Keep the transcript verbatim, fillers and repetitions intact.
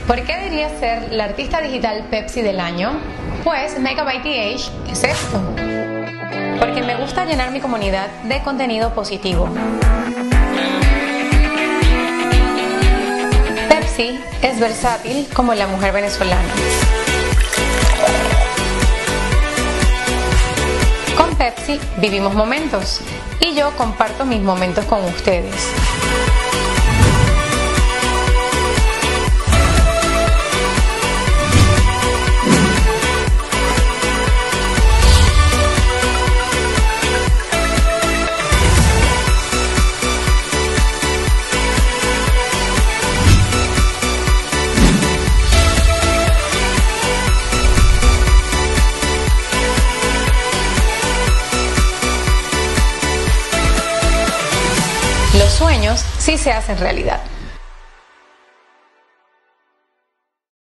¿Por qué debería ser la artista digital Pepsi del año? Pues Mega by T H es esto. Porque me gusta llenar mi comunidad de contenido positivo. Pepsi es versátil como la mujer venezolana. Con Pepsi vivimos momentos y yo comparto mis momentos con ustedes. Los sueños sí se hacen realidad.